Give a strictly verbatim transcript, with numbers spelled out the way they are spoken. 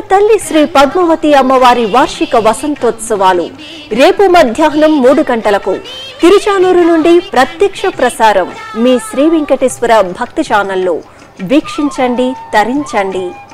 తల్లి శ్రీ పద్మావతి అమ్మవారి వార్షిక వసంతోత్సవాలు రేపు మధ్యాహ్నం మూడు గంటలకు తిరుచానూరు నుండి ప్రత్యక్ష ప్రసారం మీ శ్రీ వెంకటేశ్వర భక్తి ఛానల్లో వీక్షించండి, తరించండి.